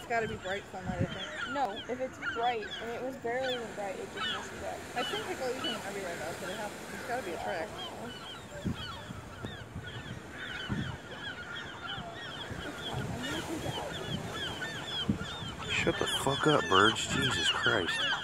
It's got to be bright sunlight, I think. No, if it's bright, and it was barely even bright, it just messes up. I think it goes in everywhere though, so there's got to be a trick. Shut the fuck up, birds. Jesus Christ.